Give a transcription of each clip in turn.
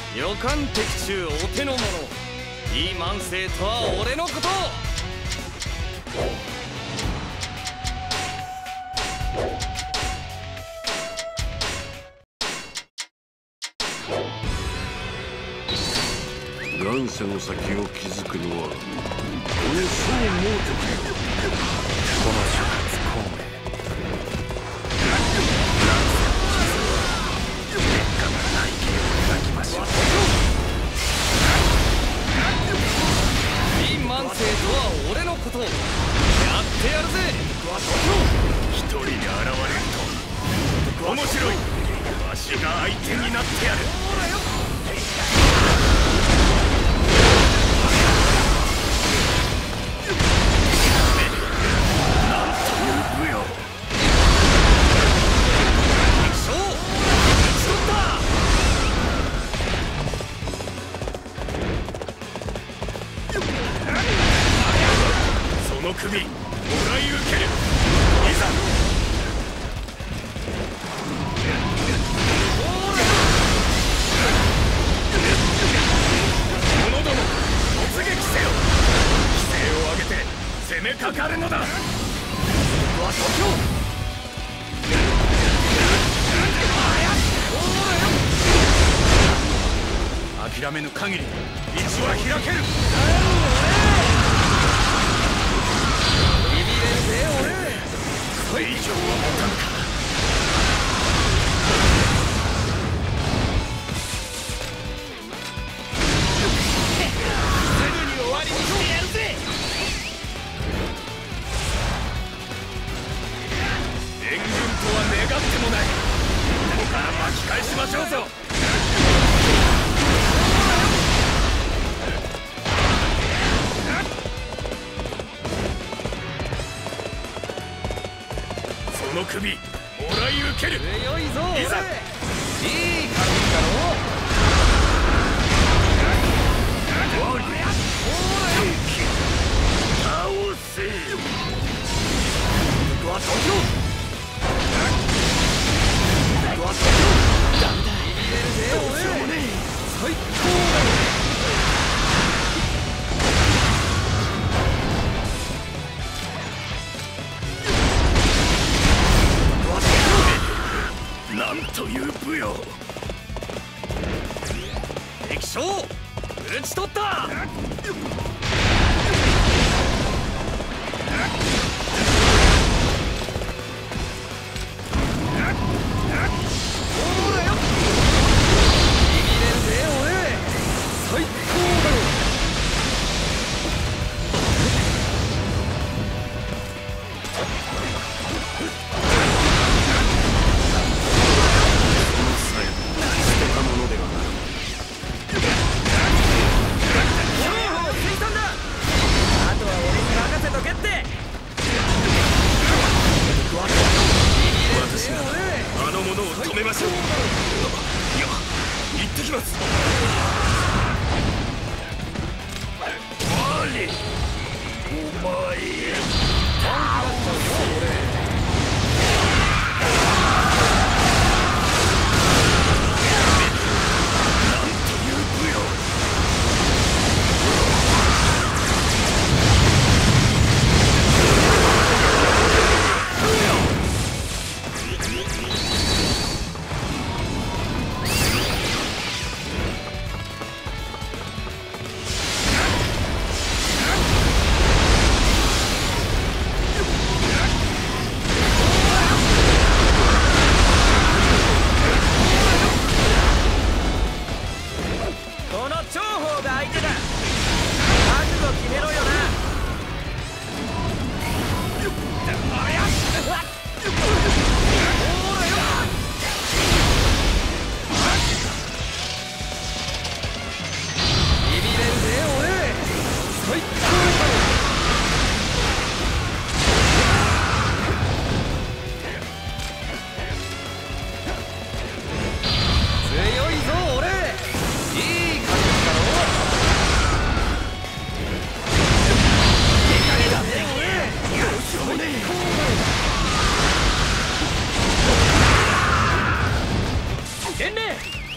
予感的中お手の物。いい慢性とは俺のこと。 乱世の先を築くのはこの宋猛徳よ。 この諸葛孔明、天下の内計を描きましょう。 いい慢性とは俺のこと。やってやるぜ。 一人で現れると面白い。わしが相手になってやる。その首もらい受ける。いざ者ども突撃せよ。規制を上げて攻めかかるのだ。ここは東京。諦めぬ限り道は開ける。 ビビれるぜ俺。 これ以上は持たんか。 すぐに終わりにしてやるぜ。 援軍とは願ってもない。ここから巻き返しましょうぞ。その首もらい受ける。 強いぞ俺。いいいざ感じだろ。 倒せ。ここは東京。ここは東京。ダメだ。 ビビれるぜ俺。 どうしようもねえ。 最高だ。 なんという武勇。 敵将討ち取った。 止めましょう。いや、行ってきます。マリ、お前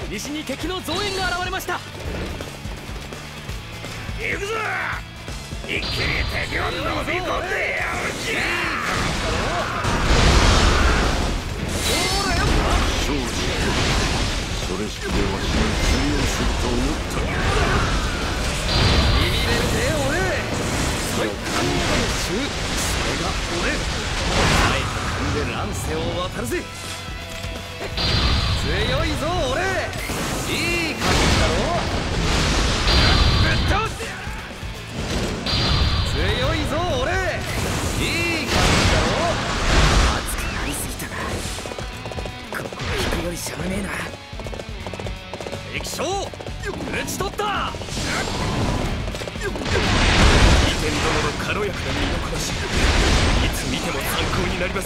西に敵の増援が現れました。 行くぞ。一気に敵を飲み込んでやるじゃ。 正直それしかわしに通用すると思ったがビビれるぜ俺。最高の衆、それが俺。はい、で乱世を渡るぜ。強いぞ俺。いい感じだろ。ぶっ倒してやる。強いぞ俺。いい感じだろ。熱くなりすぎたな。ここ引くよりしゃあねえな。敵将打ち取った。二天殿の軽やかな身のこなし、いつ見ても参考になります。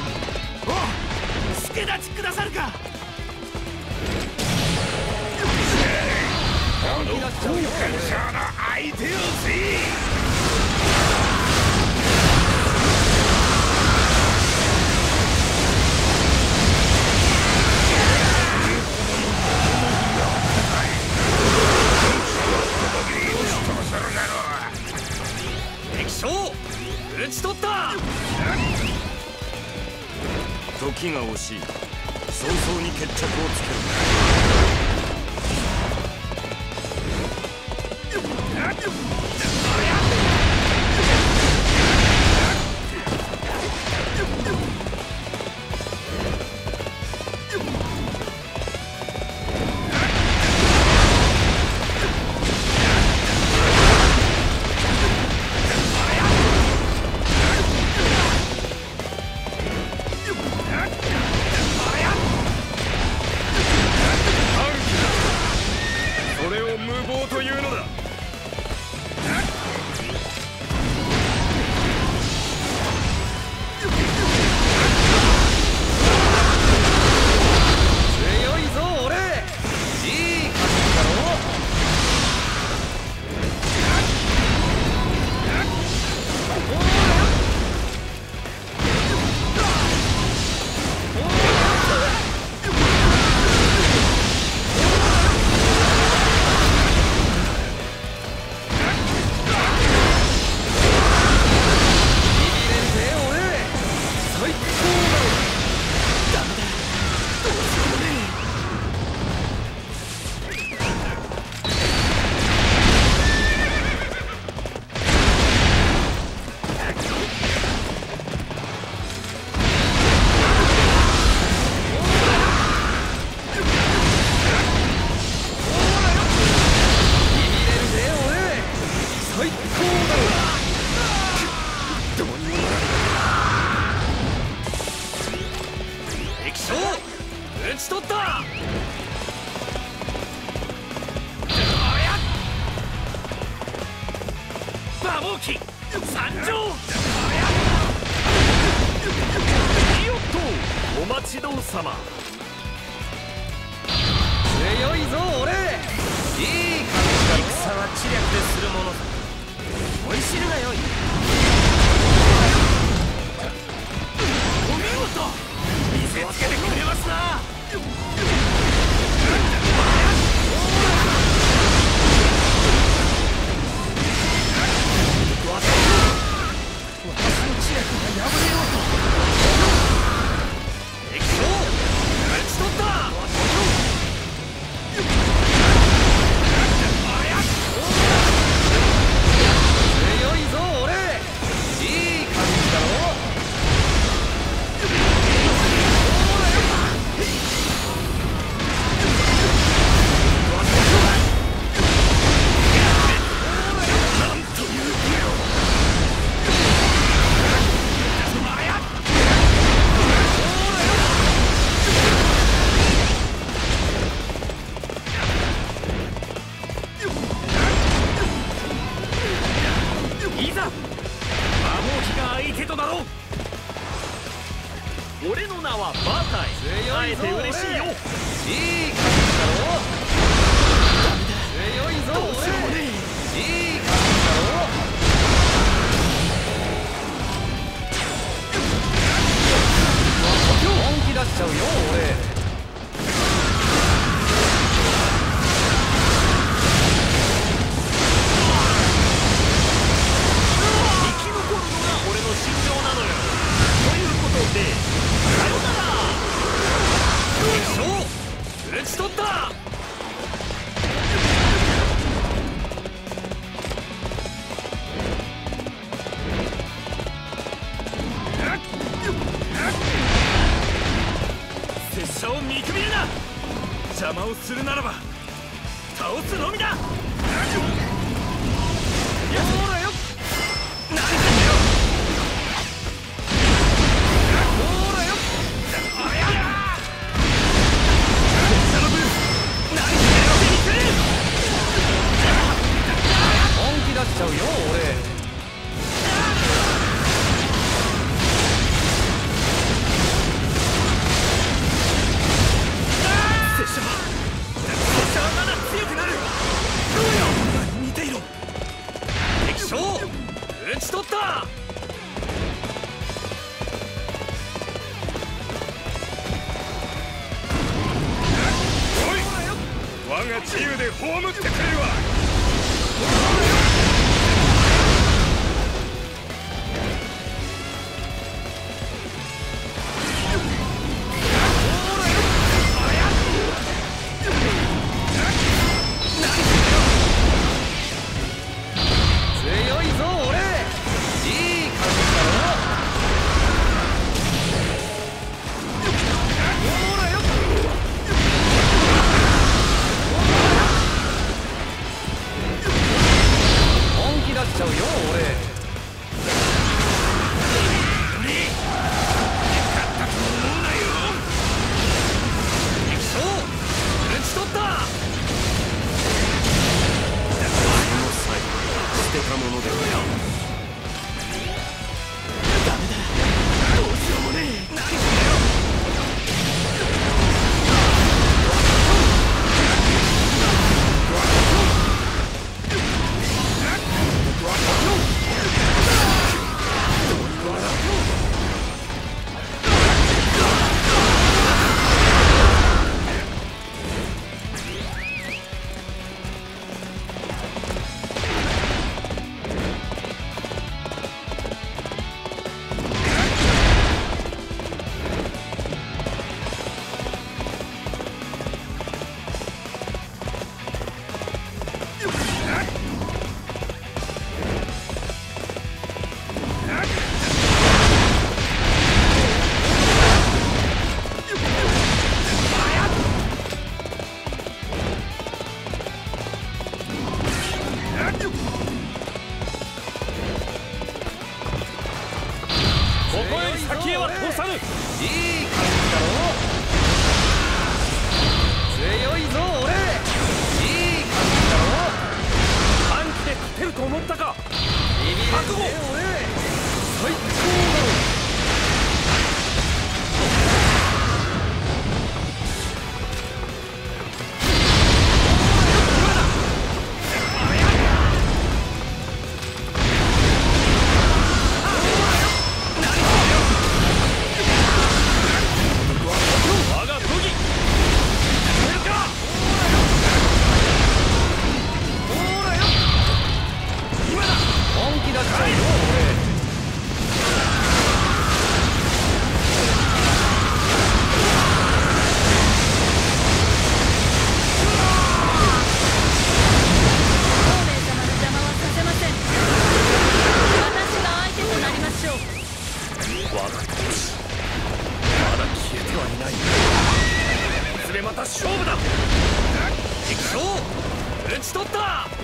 お助立ちくださるか。 この高感傷の相手をぜ。敵将討ち取った。 時が惜しい。早々に決着をつける。 それを無謀というのだ。 強いぞ俺。いい感じだろ。敵将討ち取った。馬防機参上。いよっとお待ちどうさま。強いぞ俺。いい感じだ。戦は知略でするもの。思い知るがよい。お見事。見せつけてくれますな。私の知略が破れようと。敵将討ち取った。強いぞ俺。いい感じだろ。 ち取った。拙者を見くびるな。邪魔をするならば倒すのみだ。ほらよ、なんだよ。ほらよ、あやだ。拙者の分何だよ、見てみせ。本気出しちゃうよ俺。打ち取った。おい、我が自由で葬ってくれるわ。強いぞ俺。いい感じだろ。ほらよ。本気出しちゃうよ俺。勝ったと思うなよ。敵将打ち取った。捨てたものではよ。ダメだ、どうしようもねえ。何だよ。ここより先へは通さぬ。いい感じだろ。強いぞ俺。いい感じだろ。短期で勝てると思ったか。ビビれ覚悟。俺最高だろ。また勝負だ。敵将打ち取った。こ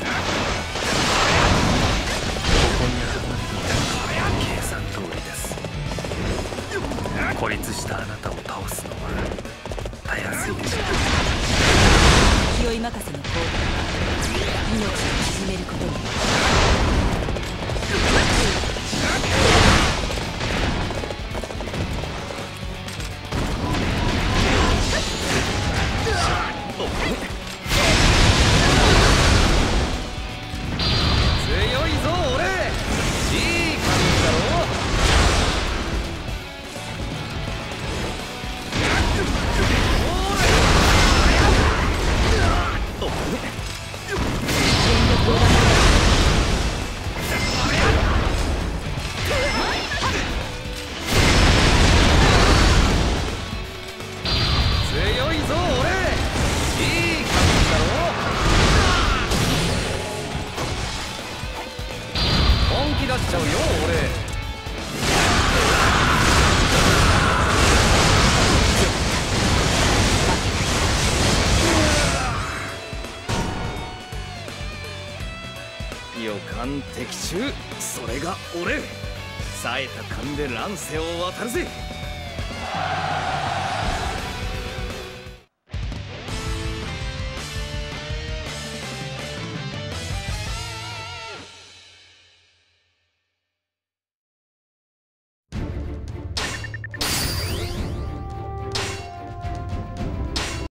こに離れていた計算通りです。孤立したあなたを倒すのはたやすいでしょう。 勢い任せの行動命を縮めることに。 予感的中。それが俺冴えた勘で乱世を渡るぜ。